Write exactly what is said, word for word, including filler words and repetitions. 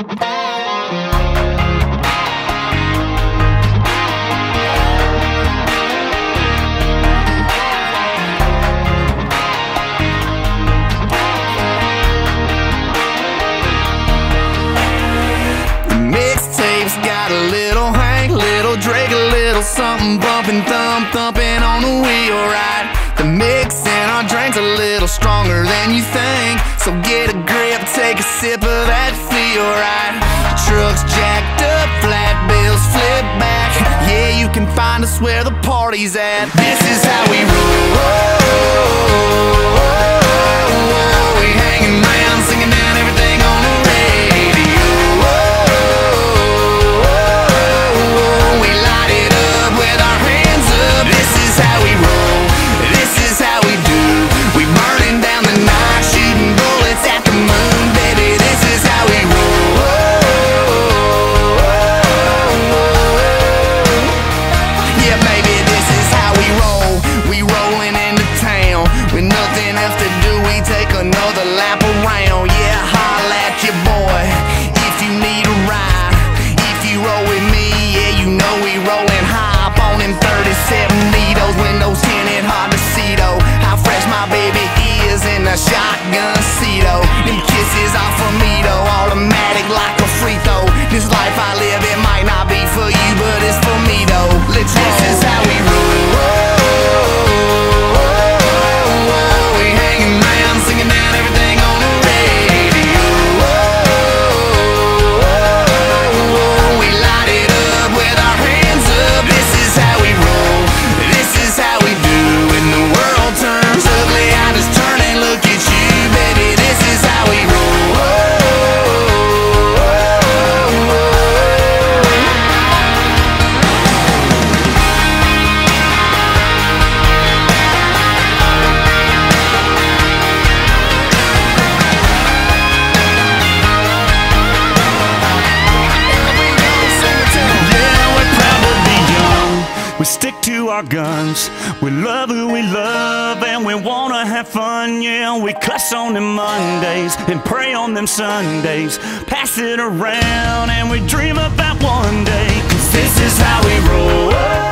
Got a little Hank, little Drake, a little something bumping, thump, thumping on the wheel, right? The mix in our drink's a little stronger than you think, so get a grip, take a sip of that feel, right? Trucks jacked up, flat bills flip back. Yeah, you can find us where the party's at. This is how we roll. We hanging around, singing down everything on the radio. We light it up with our hands up. This is how we roll. This is how we do. We burning down the night, shooting bullets at the moon, baby. This is how we roll. Yeah, baby, this is how we roll. We rolling into town with nothing else to do. We take another lap around. Yeah, holla at your boy if you need a ride. If you roll with me, yeah, you know we rollin' high up on them thirty-seven needles. Windows tinted, hard to see though how fresh my baby is in the shotgun seat, though. Them kisses off of me though, automatic like a free throw. This life I live, it might not be for you, but it's for me though. Let's roll. This is how we roll. We hanging around, singing down everything on the radio. We light it up with our hands up. This is how we roll. This is how we do. When the world turns ugly, I just turn and look at you, baby. This is how we roll. We stick to our guns, we love who we love, and we wanna have fun, yeah. We cuss on them Mondays and pray on them Sundays, pass it around and we dream about one day, 'cause this is how we roll.